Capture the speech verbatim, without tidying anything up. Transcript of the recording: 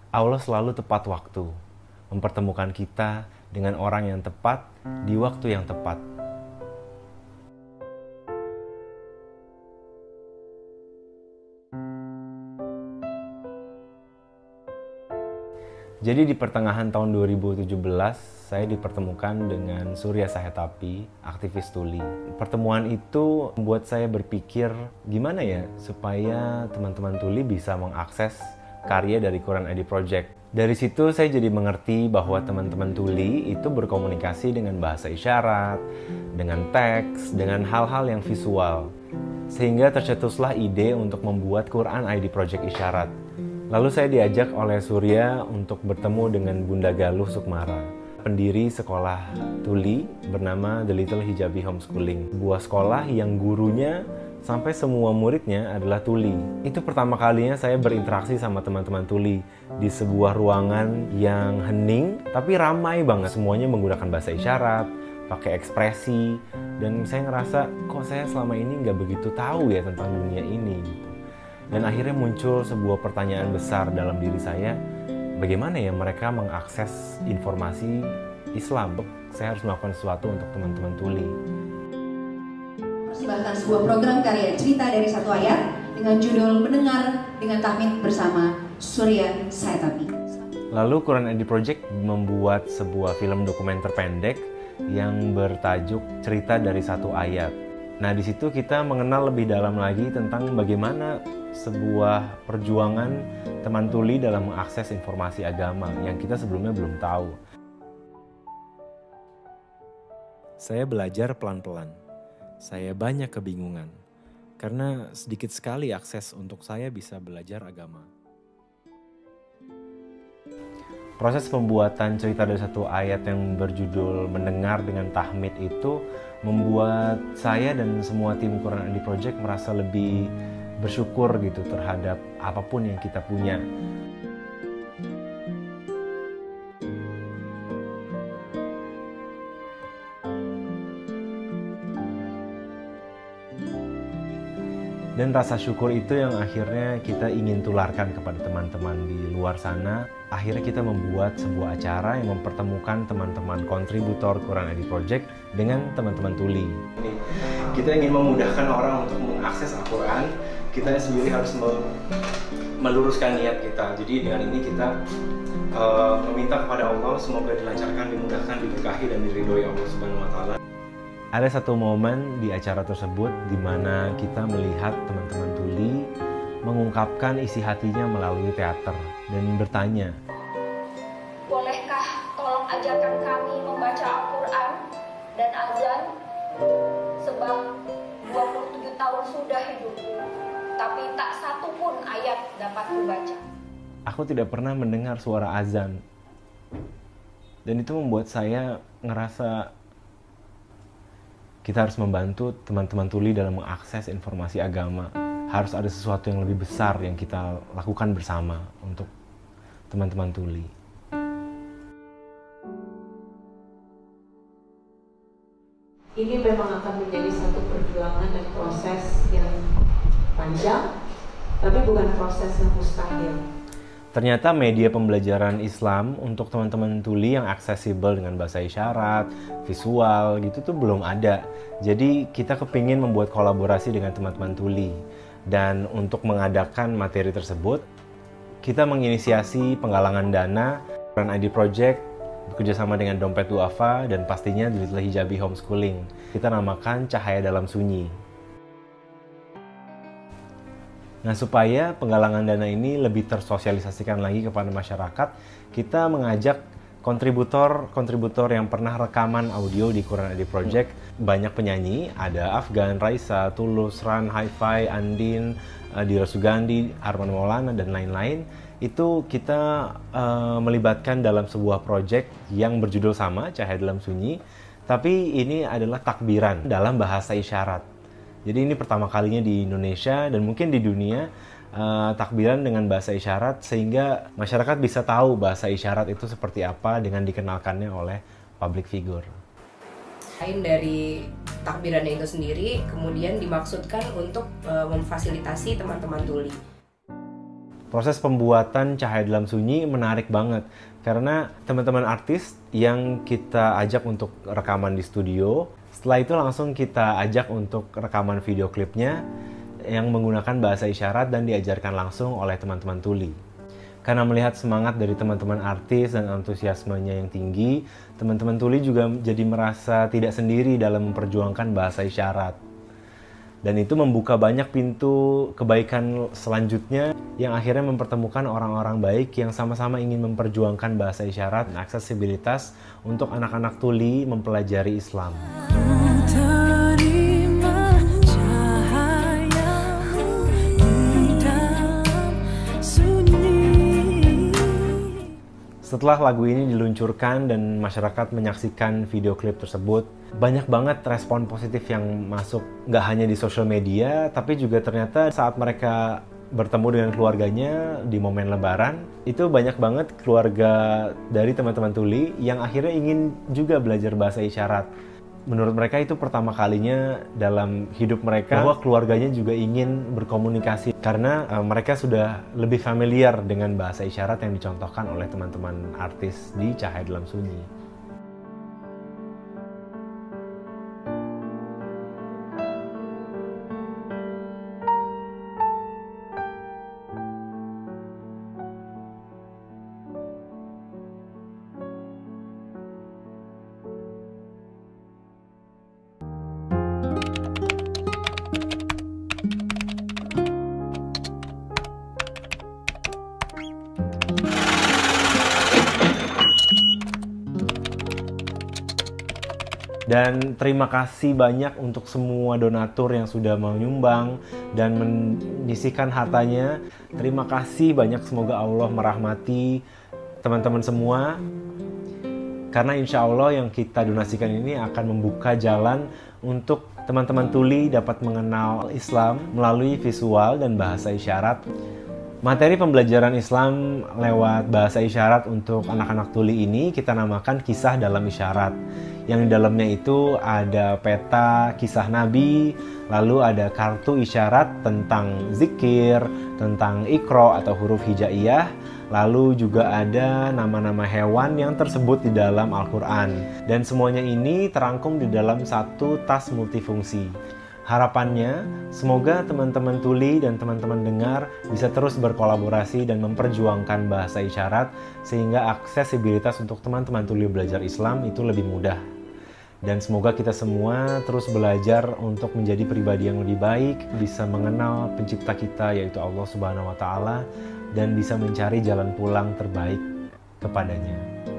Allah selalu tepat waktu, mempertemukan kita dengan orang yang tepat di waktu yang tepat. Jadi di pertengahan tahun dua ribu tujuh belas, saya dipertemukan dengan Surya Sahetapi, aktivis Tuli. Pertemuan itu membuat saya berpikir gimana ya supaya teman-teman Tuli bisa mengakses karya dari Quran I D Project. Dari situ saya jadi mengerti bahwa teman-teman Tuli itu berkomunikasi dengan bahasa isyarat, dengan teks, dengan hal-hal yang visual. Sehingga tercetuslah ide untuk membuat Quran I D Project Isyarat. Lalu saya diajak oleh Surya untuk bertemu dengan Bunda Galuh Sukmara, pendiri sekolah Tuli bernama The Little Hijabi Homeschooling. Sebuah sekolah yang gurunya sampai semua muridnya adalah Tuli. Itu pertama kalinya saya berinteraksi sama teman-teman Tuli di sebuah ruangan yang hening tapi ramai banget. Semuanya menggunakan bahasa isyarat, pakai ekspresi, dan saya ngerasa kok saya selama ini nggak begitu tahu ya tentang dunia ini gitu. Dan akhirnya muncul sebuah pertanyaan besar dalam diri saya, bagaimana ya mereka mengakses informasi Islam? Saya harus melakukan sesuatu untuk teman-teman Tuli. Persembahkan sebuah program karya cerita dari satu ayat dengan judul Mendengar dengan Tahmid bersama Surya Sahetapi. Lalu Quran I D Project membuat sebuah film dokumenter pendek yang bertajuk Cerita dari Satu Ayat. Nah, di situ kita mengenal lebih dalam lagi tentang bagaimana sebuah perjuangan teman Tuli dalam mengakses informasi agama yang kita sebelumnya belum tahu. Saya belajar pelan-pelan. Saya banyak kebingungan karena sedikit sekali akses untuk saya bisa belajar agama. Proses pembuatan cerita dari satu ayat yang berjudul Mendengar dengan Tahmid itu membuat saya dan semua tim Quran I D Project merasa lebih bersyukur gitu terhadap apapun yang kita punya. Dan rasa syukur itu yang akhirnya kita ingin tularkan kepada teman-teman di luar sana. Akhirnya kita membuat sebuah acara yang mempertemukan teman-teman kontributor Quran I D Project dengan teman-teman Tuli. Kita ingin memudahkan orang untuk mengakses Al-Quran. Kita sendiri harus meluruskan niat kita. Jadi dengan ini kita uh, meminta kepada Allah semoga dilancarkan, dimudahkan, diberkahi, dan diridhoi Allah Subhanahu Wa Taala. Ada satu momen di acara tersebut di mana kita melihat teman-teman Tuli mengungkapkan isi hatinya melalui teater dan bertanya, bolehkah tolong ajarkan kami membaca Al-Quran dan azan? Sebab dua puluh tujuh tahun sudah hidupku, tapi tak satu pun ayat dapat kubaca. Aku tidak pernah mendengar suara azan. Dan itu membuat saya ngerasa kita harus membantu teman-teman Tuli dalam mengakses informasi agama. Harus ada sesuatu yang lebih besar yang kita lakukan bersama untuk teman-teman Tuli. Ini memang akan menjadi satu perjuangan dan proses yang panjang, tapi bukan proses yang mustahil. Ternyata media pembelajaran Islam untuk teman-teman Tuli yang aksesibel dengan bahasa isyarat, visual gitu tuh belum ada. Jadi kita kepingin membuat kolaborasi dengan teman-teman Tuli. Dan untuk mengadakan materi tersebut, kita menginisiasi penggalangan dana Quran I D Project bekerjasama dengan Dompet Duafa dan pastinya The Little Hijabi Homeschooling. Kita namakan Cahaya Dalam Sunyi. Nah, supaya penggalangan dana ini lebih tersosialisasikan lagi kepada masyarakat, kita mengajak kontributor-kontributor yang pernah rekaman audio di Quran I D Project. Banyak penyanyi, ada Afgan, Raisa, Tulus, Ran, Hi-Fi, Andin, Dira Sugandi, Arman Maulana, dan lain-lain. Itu kita uh, melibatkan dalam sebuah project yang berjudul sama, Cahaya Dalam Sunyi. Tapi ini adalah takbiran dalam bahasa isyarat. Jadi ini pertama kalinya di Indonesia dan mungkin di dunia uh, takbiran dengan bahasa isyarat sehingga masyarakat bisa tahu bahasa isyarat itu seperti apa dengan dikenalkannya oleh public figure. Selain dari takbirannya itu sendiri, kemudian dimaksudkan untuk uh, memfasilitasi teman-teman Tuli. Proses pembuatan Cahaya Dalam Sunyi menarik banget karena teman-teman artis yang kita ajak untuk rekaman di studio, setelah itu langsung kita ajak untuk rekaman video klipnya yang menggunakan bahasa isyarat dan diajarkan langsung oleh teman-teman tuli. Karena melihat semangat dari teman-teman artis dan antusiasmenya yang tinggi, teman-teman tuli juga jadi merasa tidak sendiri dalam memperjuangkan bahasa isyarat. Dan itu membuka banyak pintu kebaikan selanjutnya yang akhirnya mempertemukan orang-orang baik yang sama-sama ingin memperjuangkan bahasa isyarat dan aksesibilitas untuk anak-anak tuli mempelajari Islam. Setelah lagu ini diluncurkan dan masyarakat menyaksikan video klip tersebut, banyak banget respon positif yang masuk, nggak hanya di sosial media, tapi juga ternyata saat mereka bertemu dengan keluarganya di momen Lebaran, itu banyak banget keluarga dari teman-teman tuli yang akhirnya ingin juga belajar bahasa isyarat. Menurut mereka itu pertama kalinya dalam hidup mereka bahwa keluarganya juga ingin berkomunikasi karena uh, mereka sudah lebih familiar dengan bahasa isyarat yang dicontohkan oleh teman-teman artis di Cahaya Dalam Sunyi. Dan terima kasih banyak untuk semua donatur yang sudah menyumbang dan menyisihkan hartanya. Terima kasih banyak, semoga Allah merahmati teman-teman semua. Karena insya Allah yang kita donasikan ini akan membuka jalan untuk teman-teman tuli dapat mengenal Islam melalui visual dan bahasa isyarat. Materi pembelajaran Islam lewat bahasa isyarat untuk anak-anak tuli ini kita namakan Kisah Dalam Isyarat. Yang di dalamnya itu ada peta kisah Nabi, lalu ada kartu isyarat tentang zikir, tentang ikro atau huruf hijaiyah, lalu juga ada nama-nama hewan yang tersebut di dalam Al-Quran. Dan semuanya ini terangkum di dalam satu tas multifungsi. Harapannya, semoga teman-teman tuli dan teman-teman dengar bisa terus berkolaborasi dan memperjuangkan bahasa isyarat sehingga aksesibilitas untuk teman-teman tuli belajar Islam itu lebih mudah. Dan semoga kita semua terus belajar untuk menjadi pribadi yang lebih baik, bisa mengenal pencipta kita yaitu Allah Subhanahu wa Ta'ala, dan bisa mencari jalan pulang terbaik kepadanya.